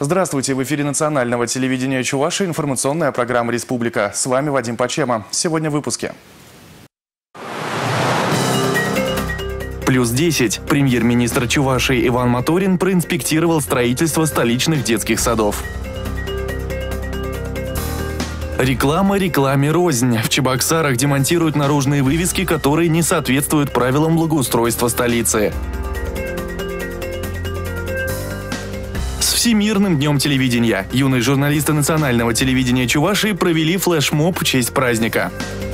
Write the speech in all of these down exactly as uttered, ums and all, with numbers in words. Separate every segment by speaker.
Speaker 1: Здравствуйте! В эфире национального телевидения Чувашии информационная программа «Республика». С вами Вадим Пачема. Сегодня в выпуске. Плюс десять. Премьер-министр Чувашии Иван Моторин проинспектировал строительство столичных детских садов. Реклама рекламе рознь. В Чебоксарах демонтируют наружные вывески, которые не соответствуют правилам благоустройства столицы. С Всемирным днем телевидения юные журналисты национального телевидения Чувашии провели флешмоб в честь праздника.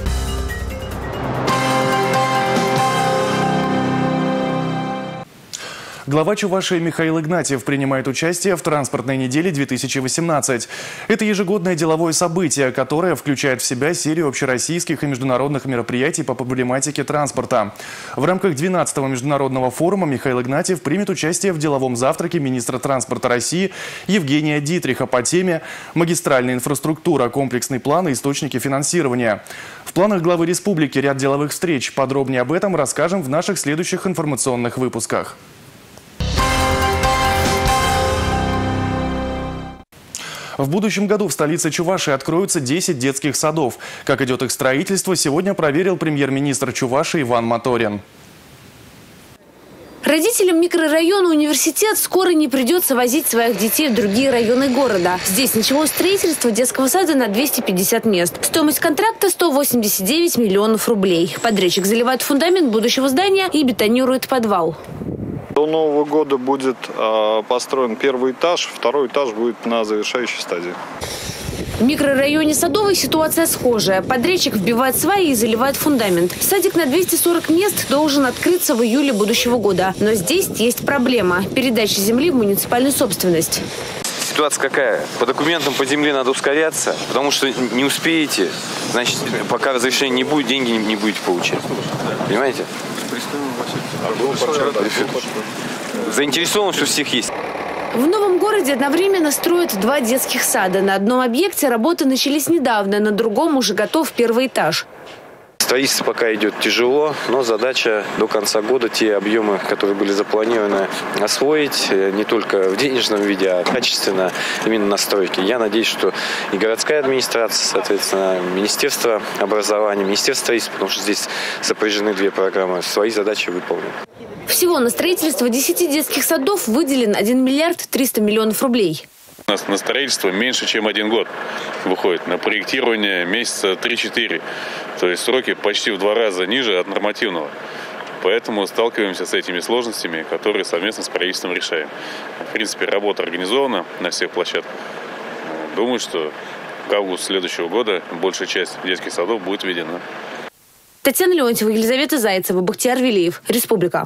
Speaker 1: Глава Чувашии Михаил Игнатьев принимает участие в транспортной неделе две тысячи восемнадцать. Это ежегодное деловое событие, которое включает в себя серию общероссийских и международных мероприятий по проблематике транспорта. В рамках двенадцатого международного форума Михаил Игнатьев примет участие в деловом завтраке министра транспорта России Евгения Дитриха по теме «Магистральная инфраструктура. Комплексный план и источники финансирования». В планах главы республики ряд деловых встреч. Подробнее об этом расскажем в наших следующих информационных выпусках. В будущем году в столице Чувашии откроются десять детских садов. Как идет их строительство, сегодня проверил премьер-министр Чувашии Иван Моторин.
Speaker 2: Родителям микрорайона «Университет» скоро не придется возить своих детей в другие районы города. Здесь началось строительство детского сада на двести пятьдесят мест. Стоимость контракта – сто восемьдесят девять миллионов рублей. Подрядчик заливает фундамент будущего здания и бетонирует подвал.
Speaker 3: До Нового года будет э, построен первый этаж, второй этаж будет на завершающей стадии.
Speaker 2: В микрорайоне Садовой ситуация схожая. Подрядчик вбивает сваи и заливает фундамент. Садик на двести сорок мест должен открыться в июле будущего года. Но здесь есть проблема – передача земли в муниципальную собственность.
Speaker 4: Ситуация какая? По документам по земле надо ускоряться, потому что не успеете, значит, пока разрешения не будет, деньги не будете получать. Понимаете? Заинтересованность у всех есть.
Speaker 2: В новом городе одновременно строят два детских сада. На одном объекте работы начались недавно, на другом уже готов первый этаж.
Speaker 4: Строительство пока идет тяжело, но задача до конца года те объемы, которые были запланированы, освоить не только в денежном виде, а качественно именно на стройке. Я надеюсь, что и городская администрация, соответственно, Министерство образования, Министерство строительства, потому что здесь сопряжены две программы, свои задачи выполнят.
Speaker 2: Всего на строительство десяти детских садов выделен один миллиард триста миллионов рублей.
Speaker 5: У нас на строительство меньше, чем один год выходит. На проектирование месяца три-четыре. То есть сроки почти в два раза ниже от нормативного. Поэтому сталкиваемся с этими сложностями, которые совместно с правительством решаем. В принципе, работа организована на всех площадках. Думаю, что к августу следующего года большая часть детских садов будет введена.
Speaker 2: Татьяна Леонтьева, Елизавета Зайцева, Бахтияр Велиев. Республика.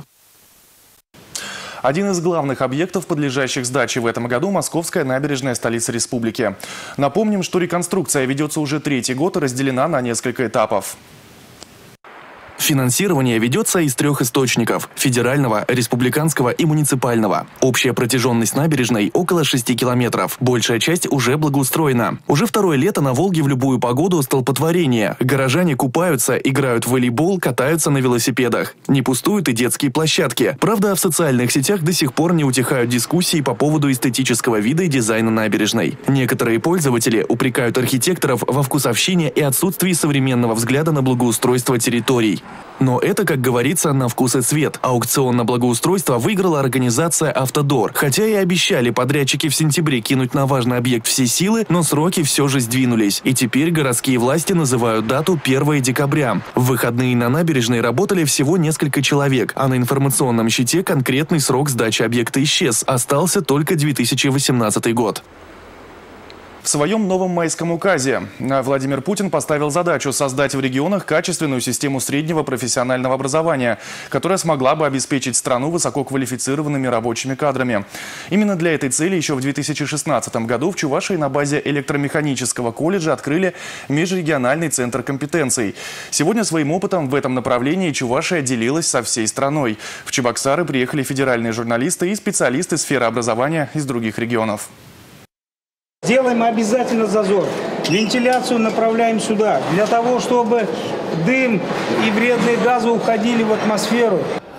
Speaker 1: Один из главных объектов, подлежащих сдаче в этом году – Московская набережная столицы республики. Напомним, что реконструкция ведется уже третий год и разделена на несколько этапов. Финансирование ведется из трех источников – федерального, республиканского и муниципального. Общая протяженность набережной – около шести километров. Большая часть уже благоустроена. Уже второе лето на Волге в любую погоду столпотворение. Горожане купаются, играют в волейбол, катаются на велосипедах. Не пустуют и детские площадки. Правда, в социальных сетях до сих пор не утихают дискуссии по поводу эстетического вида и дизайна набережной. Некоторые пользователи упрекают архитекторов во вкусовщине и отсутствии современного взгляда на благоустройство территорий. Но это, как говорится, на вкус и цвет. Аукцион на благоустройство выиграла организация «Автодор». Хотя и обещали подрядчики в сентябре кинуть на важный объект все силы, но сроки все же сдвинулись. И теперь городские власти называют дату первое декабря. В выходные на набережной работали всего несколько человек, а на информационном щите конкретный срок сдачи объекта исчез. Остался только две тысячи восемнадцатый год. В своем новом майском указе Владимир Путин поставил задачу создать в регионах качественную систему среднего профессионального образования, которая смогла бы обеспечить страну высококвалифицированными рабочими кадрами. Именно для этой цели еще в две тысячи шестнадцатом году в Чувашии на базе электромеханического колледжа открыли межрегиональный центр компетенций. Сегодня своим опытом в этом направлении Чувашия делилась со всей страной. В Чебоксары приехали федеральные журналисты и специалисты сферы образования из других регионов.
Speaker 6: Делаем обязательно зазор. Вентиляцию направляем сюда, для того, чтобы дым и вредные газы уходили в атмосферу.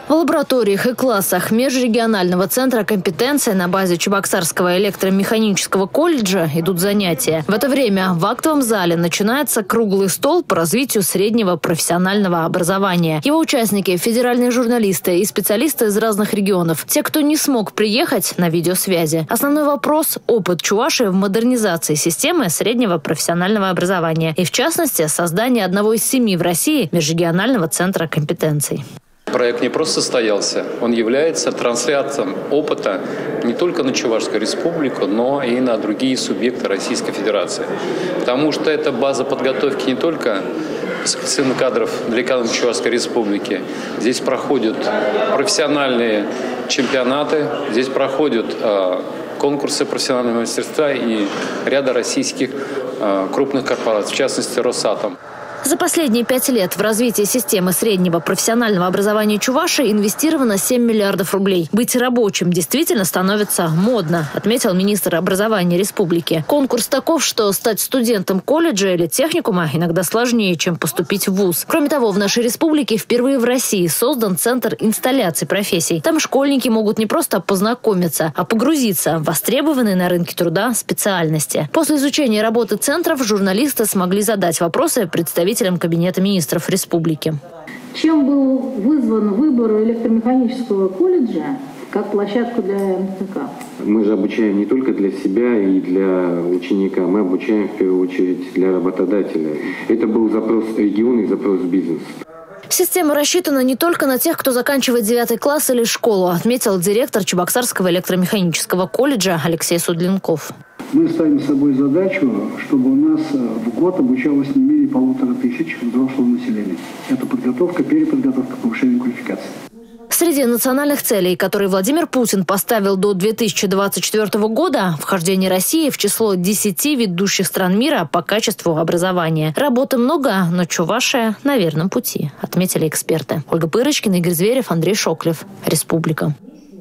Speaker 7: В лабораториях и классах межрегионального центра компетенции на базе Чебоксарского электромеханического колледжа идут занятия. В это время в актовом зале начинается круглый стол по развитию среднего профессионального образования. Его участники – федеральные журналисты и специалисты из разных регионов. Те, кто не смог приехать, на видеосвязи. Основной вопрос – опыт Чувашии в модернизации системы среднего профессионального образования. И в частности, создание одного из семи в России межрегионального центра компетенций.
Speaker 8: Проект не просто состоялся, он является трансляцией опыта не только на Чувашскую республику, но и на другие субъекты Российской Федерации. Потому что это база подготовки не только специальных кадров для кадров Чувашской республики. Здесь проходят профессиональные чемпионаты, здесь проходят э, конкурсы профессионального мастерства и ряда российских э, крупных корпораций, в частности Росатом.
Speaker 7: За последние пять лет в развитие системы среднего профессионального образования Чувашии инвестировано семь миллиардов рублей. Быть рабочим действительно становится модно, отметил министр образования республики. Конкурс таков, что стать студентом колледжа или техникума иногда сложнее, чем поступить в вуз. Кроме того, в нашей республике впервые в России создан центр инсталляций профессий. Там школьники могут не просто познакомиться, а погрузиться в востребованные на рынке труда специальности. После изучения работы центров журналисты смогли задать вопросы представителям Кабинета министров республики.
Speaker 9: Чем был вызван выбор электромеханического колледжа как площадку для эм тэ ка?
Speaker 10: Мы же обучаем не только для себя и для ученика, мы обучаем в первую очередь для работодателя. Это был запрос региона и запрос бизнеса.
Speaker 7: Система рассчитана не только на тех, кто заканчивает девятый класс или школу, отметил директор Чебоксарского электромеханического колледжа Алексей Судлинков.
Speaker 11: Мы ставим с собой задачу, чтобы у нас в год обучалось не менее полутора тысяч взрослого населения. Это подготовка, переподготовка, повышение квалификации.
Speaker 7: Среди национальных целей, которые Владимир Путин поставил до две тысячи двадцать четвёртого года, вхождение России в число десяти ведущих стран мира по качеству образования. Работы много, но Чувашия на верном пути, отметили эксперты. Ольга Пырочкина, Игорь Зверев, Андрей Шоклев. Республика.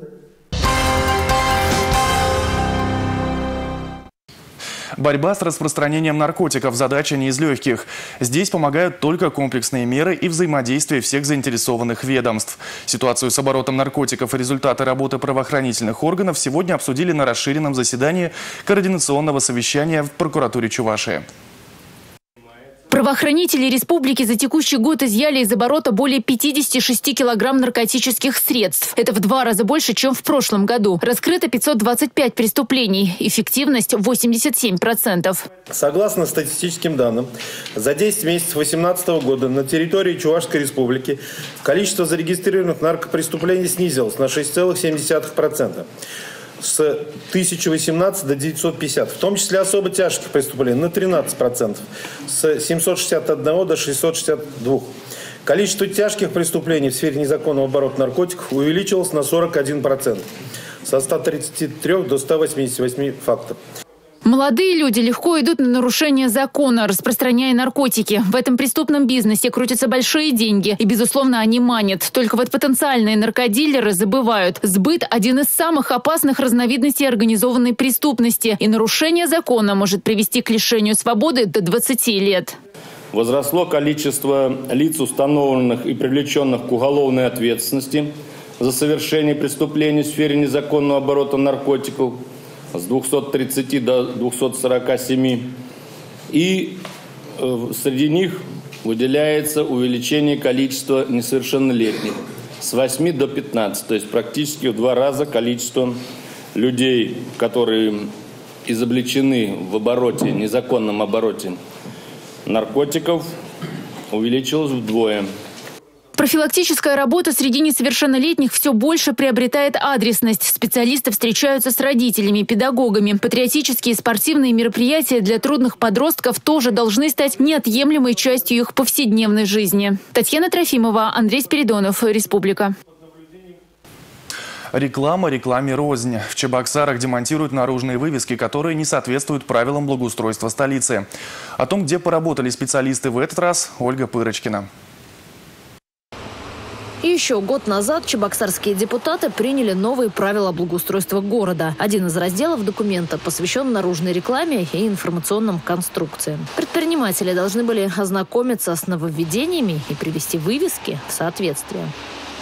Speaker 1: Борьба с распространением наркотиков – задача не из легких. Здесь помогают только комплексные меры и взаимодействие всех заинтересованных ведомств. Ситуацию с оборотом наркотиков и результаты работы правоохранительных органов сегодня обсудили на расширенном заседании координационного совещания в прокуратуре Чувашии.
Speaker 12: Правоохранители республики за текущий год изъяли из оборота более пятидесяти шести килограмм наркотических средств. Это в два раза больше, чем в прошлом году. Раскрыто пятьсот двадцать пять преступлений. Эффективность восемьдесят семь процентов.
Speaker 13: Согласно статистическим данным, за десять месяцев две тысячи восемнадцатого года на территории Чувашской республики количество зарегистрированных наркопреступлений снизилось на шесть целых семь десятых процента. С тысяча восемнадцать до девятисот пятидесяти, в том числе особо тяжких преступлений, на тринадцать процентов, с семисот шестидесяти одного до шестисот шестидесяти двух. Количество тяжких преступлений в сфере незаконного оборота наркотиков увеличилось на сорок один процент, со ста тридцати трёх до ста восьмидесяти восьми фактов.
Speaker 12: Молодые люди легко идут на нарушение закона, распространяя наркотики. В этом преступном бизнесе крутятся большие деньги. И, безусловно, они манят. Только вот потенциальные наркодилеры забывают. Сбыт – один из самых опасных разновидностей организованной преступности. И нарушение закона может привести к лишению свободы до двадцати лет.
Speaker 14: Возросло количество лиц, установленных и привлеченных к уголовной ответственности за совершение преступлений в сфере незаконного оборота наркотиков с двухсот тридцати до двухсот сорока семи. И э, среди них выделяется увеличение количества несовершеннолетних с восьми до пятнадцати. То есть практически в два раза количество людей, которые изобличены в обороте, незаконном обороте наркотиков, увеличилось вдвое.
Speaker 12: Профилактическая работа среди несовершеннолетних все больше приобретает адресность. Специалисты встречаются с родителями, педагогами. Патриотические и спортивные мероприятия для трудных подростков тоже должны стать неотъемлемой частью их повседневной жизни. Татьяна Трофимова, Андрей Спиридонов, Республика.
Speaker 1: Реклама рекламе рознь. В Чебоксарах демонтируют наружные вывески, которые не соответствуют правилам благоустройства столицы. О том, где поработали специалисты в этот раз, Ольга Пырочкина.
Speaker 7: И еще год назад чебоксарские депутаты приняли новые правила благоустройства города. Один из разделов документа посвящен наружной рекламе и информационным конструкциям. Предприниматели должны были ознакомиться с нововведениями и привести вывески в соответствие.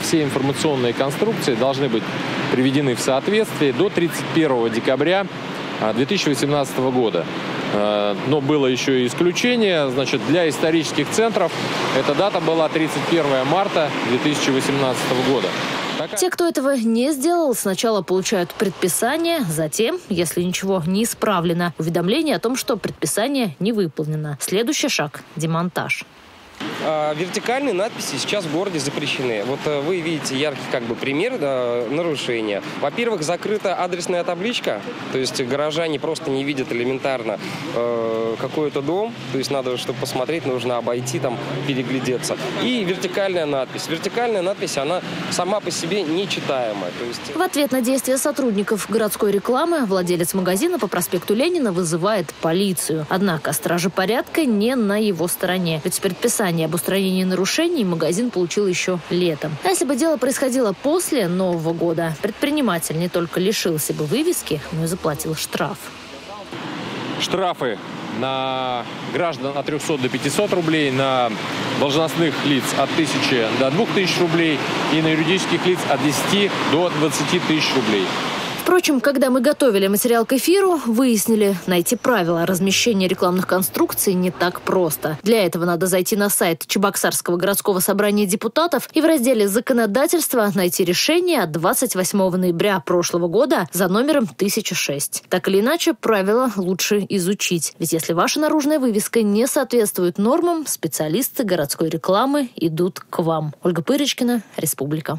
Speaker 15: все информационные конструкции должны быть приведены в соответствие до тридцать первого декабря две тысячи восемнадцатого года. Но было еще и исключение. Значит, для исторических центров эта дата была тридцать первого марта две тысячи восемнадцатого года.
Speaker 7: Те, кто этого не сделал, сначала получают предписание, затем, если ничего не исправлено, уведомление о том, что предписание не выполнено. Следующий шаг – демонтаж.
Speaker 16: Вертикальные надписи сейчас в городе запрещены. Вот вы видите яркий как бы пример да, нарушения. Во-первых, закрыта адресная табличка, то есть горожане просто не видят элементарно э, какой-то дом, то есть надо, чтобы посмотреть, нужно обойти, там, переглядеться. И вертикальная надпись. Вертикальная надпись, она сама по себе нечитаемая. То есть...
Speaker 7: В ответ на действия сотрудников городской рекламы владелец магазина по проспекту Ленина вызывает полицию. Однако стражи порядка не на его стороне. Ведь предписание об устранении нарушений магазин получил еще летом. А если бы дело происходило после Нового года, предприниматель не только лишился бы вывески, но и заплатил штраф.
Speaker 15: Штрафы на граждан от трехсот до пятисот рублей, на должностных лиц от тысячи до двух тысяч рублей и на юридических лиц от десяти до двадцати тысяч рублей.
Speaker 7: Впрочем, когда мы готовили материал к эфиру, выяснили, найти правила размещения рекламных конструкций не так просто. Для этого надо зайти на сайт Чебоксарского городского собрания депутатов и в разделе «Законодательство» найти решение от двадцать восьмого ноября прошлого года за номером тысяча шесть. Так или иначе, правила лучше изучить. Ведь если ваша наружная вывеска не соответствует нормам, специалисты городской рекламы идут к вам. Ольга Пырочкина, Республика.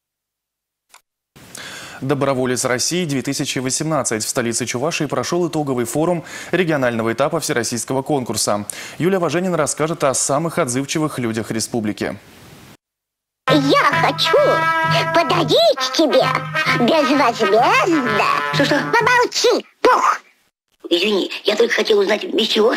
Speaker 1: «Доброволец России-две тысячи восемнадцать». В столице Чувашии прошел итоговый форум регионального этапа всероссийского конкурса. Юлия Важенина расскажет о самых отзывчивых людях республики.
Speaker 17: Я хочу подарить тебе безвозмездно... Что-что? Помолчи, пух!
Speaker 18: Извини, я только хотел узнать, без чего?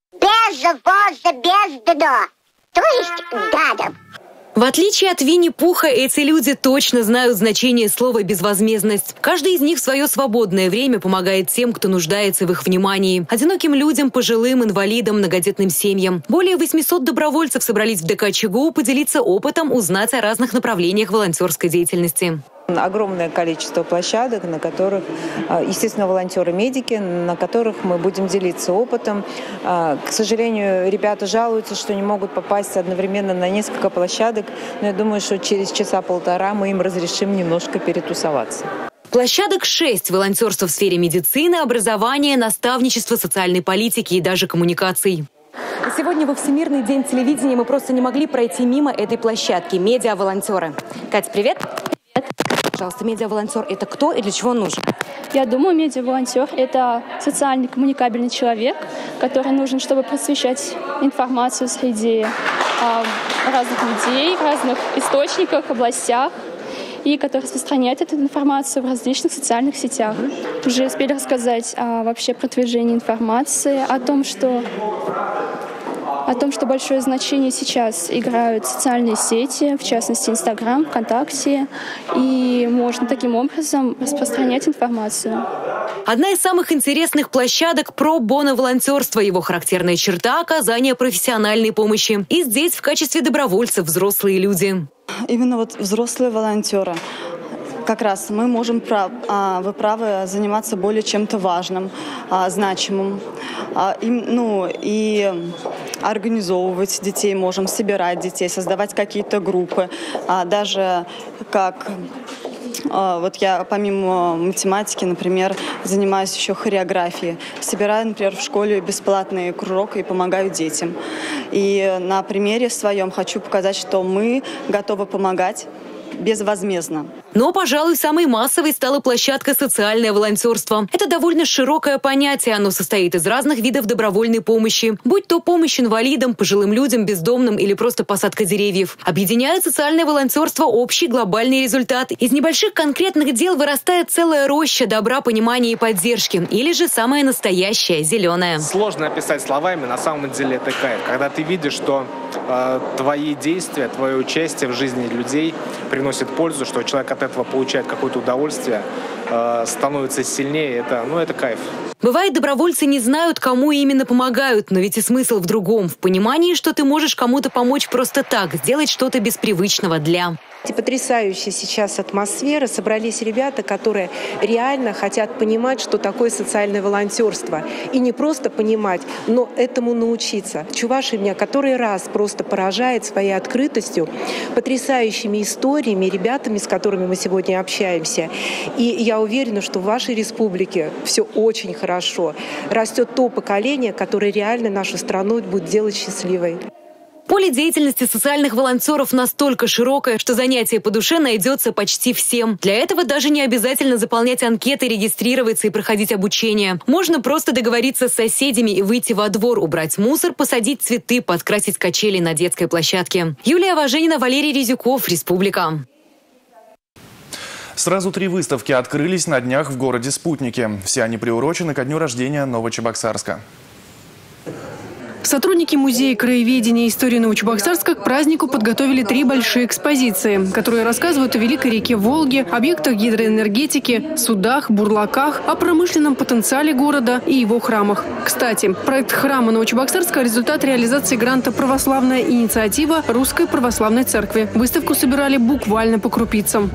Speaker 17: Безвозмездно, то есть гадом.
Speaker 19: В отличие от Винни-Пуха, эти люди точно знают значение слова «безвозмездность». Каждый из них в свое свободное время помогает тем, кто нуждается в их внимании. Одиноким людям, пожилым, инвалидам, многодетным семьям. Более восьмисот добровольцев собрались в ДК ЧГУ поделиться опытом, узнать о разных направлениях волонтерской деятельности.
Speaker 20: Огромное количество площадок, на которых, естественно, волонтеры-медики, на которых мы будем делиться опытом. К сожалению, ребята жалуются, что не могут попасть одновременно на несколько площадок, но я думаю, что через часа полтора мы им разрешим немножко перетусоваться.
Speaker 19: Площадок шесть. Волонтерство в сфере медицины, образования, наставничества, социальной политики и даже коммуникаций.
Speaker 21: Сегодня во Всемирный день телевидения мы просто не могли пройти мимо этой площадки. Медиа-волонтеры. Катя, привет! Пожалуйста, медиа-волонтер – это кто и для чего он нужен?
Speaker 22: Я думаю, медиа-волонтер – это социальный коммуникабельный человек, который нужен, чтобы просвещать информацию среди э, разных людей, в разных источниках, областях, и который распространяет эту информацию в различных социальных сетях. Уже успели рассказать о вообще продвижении информации, о том, что о том, что большое значение сейчас играют социальные сети, в частности, Инстаграм, ВКонтакте, и можно таким образом распространять информацию.
Speaker 19: Одна из самых интересных площадок про-боно-волонтерство. Его характерная черта – оказание профессиональной помощи. И здесь в качестве добровольцев взрослые люди.
Speaker 23: Именно вот взрослые волонтеры. Как раз мы можем, вы правы, заниматься более чем-то важным, значимым. Ну, и организовывать детей можем, собирать детей, создавать какие-то группы. Даже как... Вот я помимо математики, например, занимаюсь еще хореографией. Собираю, например, в школе бесплатный кружок и помогаю детям. И на примере своем хочу показать, что мы готовы помогать безвозмездно.
Speaker 19: Но, пожалуй, самой массовой стала площадка «Социальное волонтерство». Это довольно широкое понятие. Оно состоит из разных видов добровольной помощи. Будь то помощь инвалидам, пожилым людям, бездомным или просто посадка деревьев. Объединяет социальное волонтерство общий глобальный результат. Из небольших конкретных дел вырастает целая роща добра, понимания и поддержки. Или же самое настоящее, зеленое.
Speaker 24: Сложно описать словами, на самом деле это кайф. Когда ты видишь, что э, твои действия, твое участие в жизни людей приносит пользу, что человек от этого получает какое-то удовольствие, э, становится сильнее, это, ну, это кайф.
Speaker 19: Бывает, добровольцы не знают, кому именно помогают, но ведь и смысл в другом, в понимании, что ты можешь кому-то помочь просто так, сделать что-то без привычного для...
Speaker 2: Потрясающая сейчас атмосфера. Собрались ребята, которые реально хотят понимать, что такое социальное волонтерство. И не просто понимать, но этому научиться. Чувашия меня который раз просто поражает своей открытостью, потрясающими историями, ребятами, с которыми мы сегодня общаемся. И я уверена, что в вашей республике все очень хорошо. Растет то поколение, которое реально нашу страну будет делать счастливой.
Speaker 19: Поле деятельности социальных волонтеров настолько широкое, что занятие по душе найдется почти всем. Для этого даже не обязательно заполнять анкеты, регистрироваться и проходить обучение. Можно просто договориться с соседями и выйти во двор, убрать мусор, посадить цветы, подкрасить качели на детской площадке. Юлия Важенина, Валерий Резюков, Республика.
Speaker 1: Сразу три выставки открылись на днях в городе Спутники. Все они приурочены ко дню рождения Новочебоксарска.
Speaker 3: Сотрудники Музея краеведения и истории Новочебоксарска к празднику подготовили три большие экспозиции, которые рассказывают о великой реке Волге, объектах гидроэнергетики, судах, бурлаках, о промышленном потенциале города и его храмах. Кстати, проект храма Новочебоксарска – результат реализации гранта «Православная инициатива Русской Православной Церкви». Выставку собирали буквально по крупицам.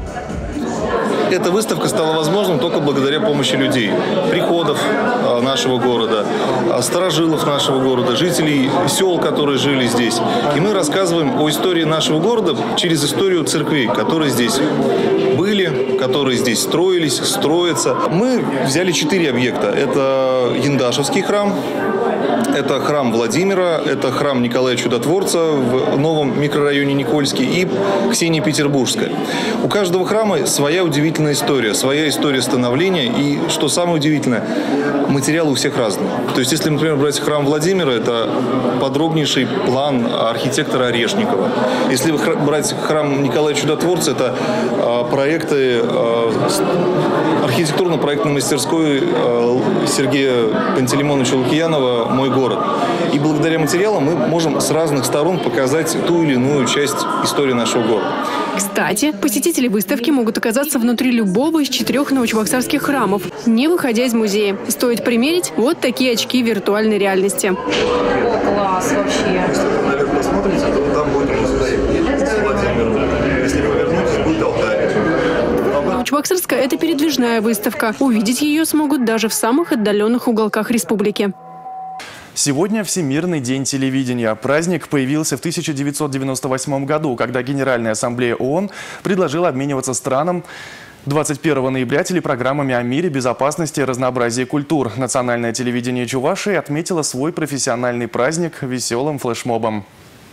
Speaker 4: Эта выставка стала возможным только благодаря помощи людей, приходов нашего города, старожилов нашего города, жителей сел, которые жили здесь. И мы рассказываем о истории нашего города через историю церквей, которые здесь были, которые здесь строились, строятся. Мы взяли четыре объекта. Это Яндашевский храм, это храм Владимира, это храм Николая Чудотворца в новом микрорайоне Никольский и Ксения Петербургская. У каждого храма своя удивительная история, своя история становления. И, что самое удивительное, материалы у всех разные. То есть, если, например, брать храм Владимира, это подробнейший план архитектора Орешникова. Если брать храм Николая Чудотворца, это э, проекты э, архитектурно-проектной мастерской э, Сергея Пантелеймоновича Лукьянова «Мой город». И благодаря материалам мы можем с разных сторон показать ту или иную часть истории нашего города.
Speaker 3: Кстати, посетители выставки могут оказаться внутри любого из четырех новочебоксарских храмов, не выходя из музея. Стоит примерить вот такие очки виртуальной реальности.
Speaker 21: О, класс вообще.
Speaker 4: Если вы, наверное, посмотрите, то там будет музей Владимира. Если вы вернетесь, будет алтарь.
Speaker 3: Новочебоксарска – это передвижная выставка. Увидеть ее смогут даже в самых отдаленных уголках республики.
Speaker 1: Сегодня Всемирный день телевидения. Праздник появился в тысяча девятьсот девяносто восьмом году, когда Генеральная ассамблея ООН предложила обмениваться странам двадцать первого ноября телепрограммами о мире, безопасности и разнообразии культур. Национальное телевидение Чувашии отметило свой профессиональный праздник веселым флешмобом.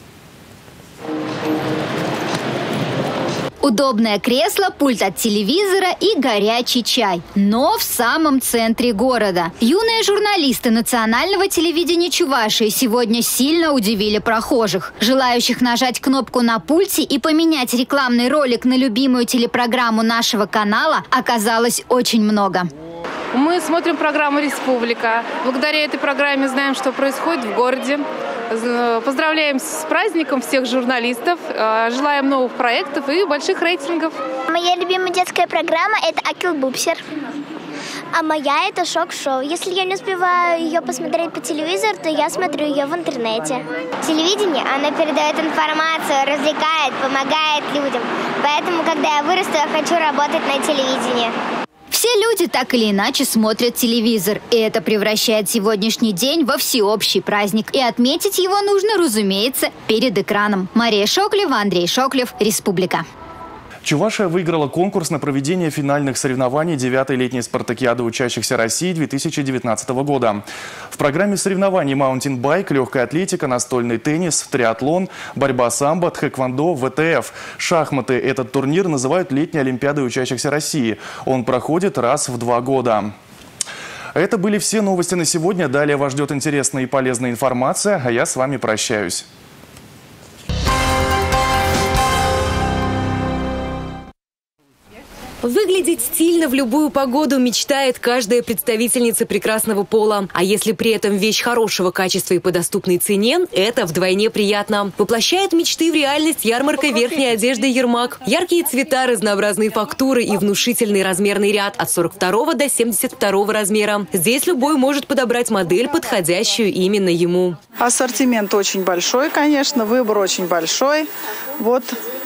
Speaker 5: Удобное кресло, пульт от телевизора и горячий чай. Но в самом центре города. Юные журналисты национального телевидения Чувашии сегодня сильно удивили прохожих. Желающих нажать кнопку на пульте и поменять рекламный ролик на любимую телепрограмму нашего канала оказалось очень много.
Speaker 12: Мы смотрим программу «Республика». Благодаря этой программе знаем, что происходит в городе. Поздравляем с праздником всех журналистов, желаем новых проектов и больших рейтингов.
Speaker 17: Моя любимая детская программа – это «Акилбупсер». А моя – это «Шок-шоу». Если я не успеваю ее посмотреть по телевизору, то я смотрю ее в интернете. Телевидение, оно передает информацию, развлекает, помогает людям. Поэтому, когда я вырасту, я хочу работать на телевидении.
Speaker 5: Все люди так или иначе смотрят телевизор, и это превращает сегодняшний день во всеобщий праздник. И отметить его нужно, разумеется, перед экраном. Мария Шоклева, Андрей Шоклев, Республика.
Speaker 1: Чувашия выиграла конкурс на проведение финальных соревнований девятой летней спартакиады учащихся России две тысячи девятнадцатого года. В программе соревнований маунтинбайк, легкая атлетика, настольный теннис, триатлон, борьба самбо, тхэквондо, вэ тэ эф, шахматы. Этот турнир называют летней олимпиадой учащихся России. Он проходит раз в два года. Это были все новости на сегодня. Далее вас ждет интересная и полезная информация, а я с вами прощаюсь.
Speaker 19: Выглядеть стильно в любую погоду мечтает каждая представительница прекрасного пола. А если при этом вещь хорошего качества и по доступной цене, это вдвойне приятно. Воплощает мечты в реальность ярмарка верхней одежды «Ермак». Яркие цвета, разнообразные фактуры и внушительный размерный ряд от сорок второго до семьдесят второго размера. Здесь любой может подобрать модель, подходящую именно ему.
Speaker 25: Ассортимент очень большой, конечно, выбор очень большой. Вот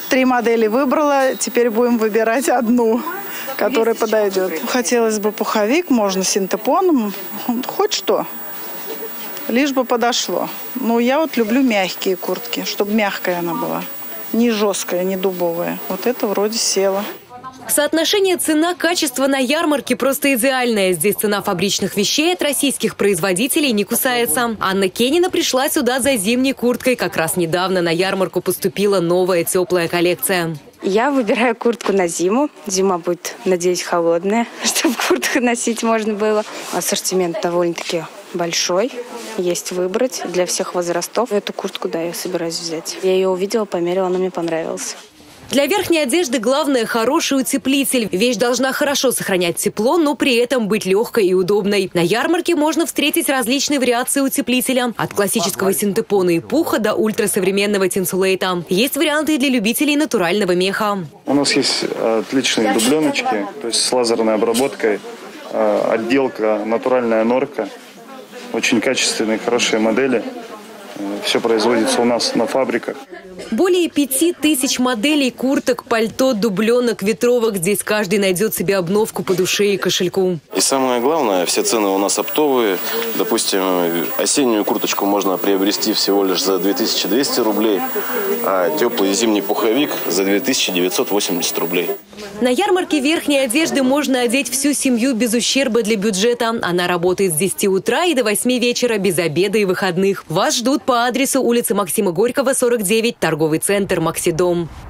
Speaker 6: Три модели выбрала, теперь будем выбирать одну, которая подойдет. Хотелось бы пуховик, можно синтепоном, хоть что, лишь бы подошло. Но я вот люблю мягкие куртки, чтобы мягкая она была, не жесткая, не дубовая. Вот это вроде село.
Speaker 19: Соотношение цена-качество на ярмарке просто идеальное. Здесь цена фабричных вещей от российских производителей не кусается. Анна Кенина пришла сюда за зимней курткой. Как раз недавно на ярмарку поступила новая теплая коллекция.
Speaker 8: Я выбираю куртку на зиму. Зима будет, надеюсь, холодная, чтобы куртку носить можно было. Ассортимент довольно-таки большой. Есть выбрать для всех возрастов. Эту куртку, да, я собираюсь взять. Я ее увидела, померила, она мне понравилась.
Speaker 19: Для верхней одежды главное – хороший утеплитель. Вещь должна хорошо сохранять тепло, но при этом быть легкой и удобной. На ярмарке можно встретить различные вариации утеплителя. От классического синтепона и пуха до ультрасовременного тинсулейта. Есть варианты и для любителей натурального меха.
Speaker 9: У нас есть отличные дубленочки, то есть с лазерной обработкой, отделка натуральная норка. Очень качественные, хорошие модели. Все производится у нас на фабриках.
Speaker 19: Более пяти тысяч моделей курток, пальто, дубленок, ветровок. Здесь каждый найдет себе обновку по душе и кошельку.
Speaker 10: И самое главное, все цены у нас оптовые. Допустим, осеннюю курточку можно приобрести всего лишь за две тысячи двести рублей, а теплый зимний пуховик за две тысячи девятьсот восемьдесят рублей.
Speaker 19: На ярмарке верхней одежды можно одеть всю семью без ущерба для бюджета. Она работает с десяти утра и до восьми вечера без обеда и выходных. Вас ждут по адресу улица Максима Горького, сорок девять, торговый центр «Максидом».